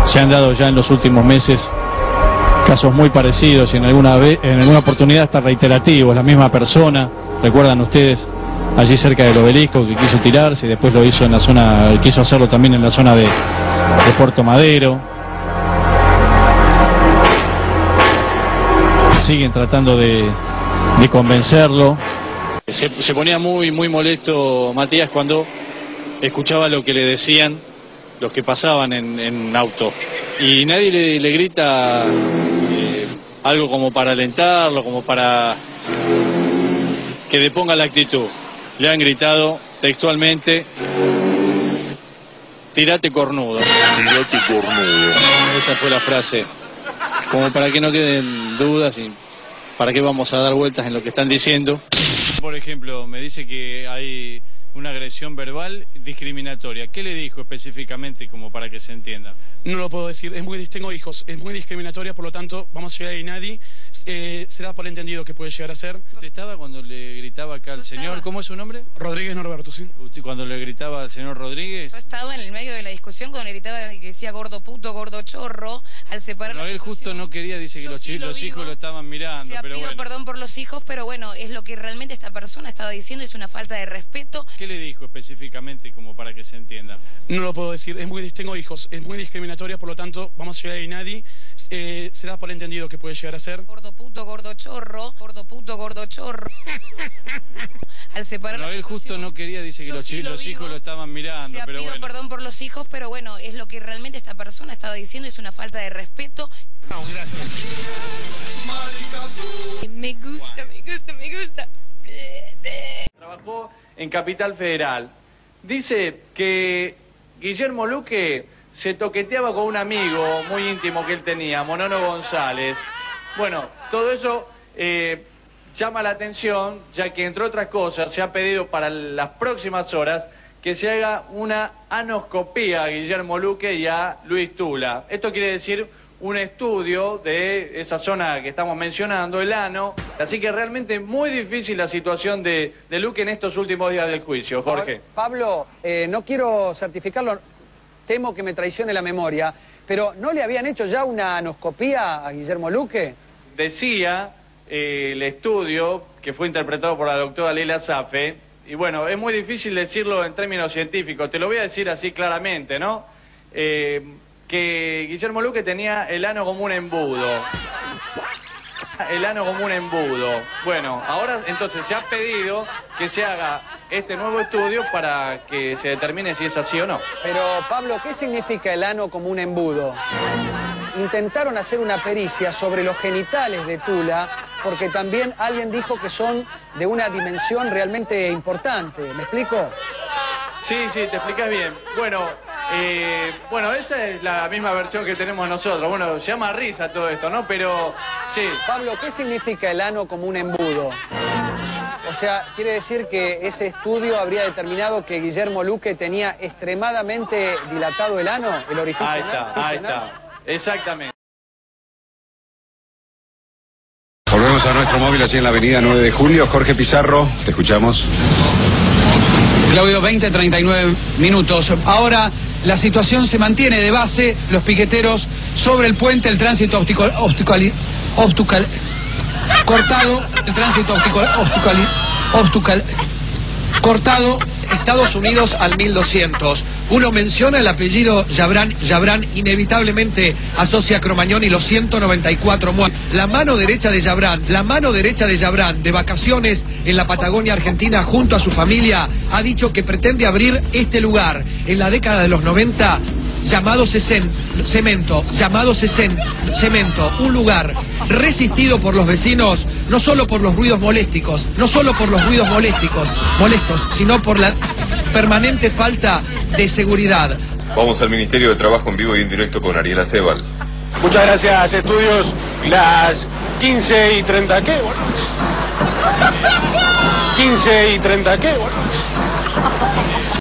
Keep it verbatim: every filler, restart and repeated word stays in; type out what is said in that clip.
Se han dado ya en los últimos meses casos muy parecidos y en alguna vez, en alguna oportunidad hasta reiterativos. La misma persona, recuerdan ustedes, allí cerca del obelisco, que quiso tirarse y después lo hizo en la zona, quiso hacerlo también en la zona de, de Puerto Madero. Siguen tratando de, de convencerlo. Se, se ponía muy, muy molesto Matías cuando escuchaba lo que le decían los que pasaban en, en auto. Y nadie le, le grita eh, algo como para alentarlo, como para que le ponga la actitud. Le han gritado textualmente: tirate cornudo. Tirate cornudo. Esa fue la frase. Como para que no queden dudas y para qué vamos a dar vueltas en lo que están diciendo. Por ejemplo, me dice que hay una agresión verbal discriminatoria. ¿Qué le dijo específicamente, como para que se entienda? No lo puedo decir, es muy, tengo hijos, es muy discriminatoria, por lo tanto vamos a llegar a nadie, eh, se da por entendido que puede llegar a ser. ¿Usted estaba cuando le gritaba acá al señor? ¿Cómo es su nombre? Rodríguez Norberto, sí. ¿Usted cuando le gritaba al señor Rodríguez? Yo estaba en el medio de la discusión cuando le gritaba que decía gordo puto, gordo chorro, al separar. No, él justo no quería, dice que los, sí los hijos lo estaban mirando. O sea, pero pido bueno. perdón por los hijos, pero bueno, es lo que realmente esta persona estaba diciendo, es una falta de respeto. ¿Qué le dijo específicamente, como para que se entienda? No lo puedo decir, es muy, tengo hijos, es muy discriminatoria, por lo tanto vamos a llegar a nadie, eh, se da por entendido que puede llegar a ser. Gordo puto, gordo chorro, gordo puto, gordo chorro. Al separar. No, él justo no quería, dice que los, sí los hijos lo estaban mirando. O sea, pero pido bueno. perdón por los hijos, pero bueno, es lo que realmente esta persona estaba diciendo, es una falta de respeto. No, gracias. Me gusta, me gusta, me gusta. Trabajó en Capital Federal. Dice que Guillermo Luque se toqueteaba con un amigo muy íntimo que él tenía, Monono González. Bueno, todo eso eh, llama la atención, ya que entre otras cosas se ha pedido para las próximas horas que se haga una anoscopía a Guillermo Luque y a Luis Tula. Esto quiere decir un estudio de esa zona que estamos mencionando, el ano. Así que realmente muy difícil la situación de, de Luque en estos últimos días del juicio. Jorge. Pablo, eh, no quiero certificarlo, temo que me traicione la memoria, pero ¿no le habían hecho ya una anoscopía a Guillermo Luque? Decía eh, el estudio, que fue interpretado por la doctora Leila Safe, y bueno, es muy difícil decirlo en términos científicos, te lo voy a decir así claramente, ¿no? Eh, que Guillermo Luque tenía el ano como un embudo. El ano como un embudo. Bueno, ahora entonces se ha pedido que se haga este nuevo estudio para que se determine si es así o no. Pero, Pablo, ¿qué significa el ano como un embudo? Intentaron hacer una pericia sobre los genitales de Tula, porque también alguien dijo que son de una dimensión realmente importante. ¿Me explico? Sí, sí, te explicas bien. Bueno, eh, bueno, esa es la misma versión que tenemos nosotros. Bueno, llama risa todo esto, ¿no? Pero, sí. Pablo, ¿qué significa el ano como un embudo? O sea, quiere decir que ese estudio habría determinado que Guillermo Luque tenía extremadamente dilatado el ano, el orificio Ahí anal. está, ahí está. Exactamente. Volvemos a nuestro móvil allí en la avenida nueve de julio. Jorge Pizarro, te escuchamos. Claudio, veinte, treinta y nueve minutos. Ahora la situación se mantiene de base, los piqueteros sobre el puente, el tránsito óptico, óptico, óptico, cortado, el tránsito óptico, óptico, óptico, cortado, Estados Unidos al mil doscientos. Uno menciona el apellido Yabrán, Yabrán inevitablemente asocia a Cromañón y los ciento noventa y cuatro muertos. La mano derecha de Yabrán, la mano derecha de Yabrán, de vacaciones en la Patagonia Argentina junto a su familia, ha dicho que pretende abrir este lugar en la década de los noventa, llamado Cesen, Cemento, llamado Cesen, Cemento, un lugar resistido por los vecinos, no solo por los ruidos molésticos, no solo por los ruidos molésticos, molestos, sino por la permanente falta de seguridad. Vamos al Ministerio de Trabajo en vivo y en directo con Ariel Acebal. Muchas gracias, estudios. Las quince y treinta, ¿qué? quince y treinta, ¿qué?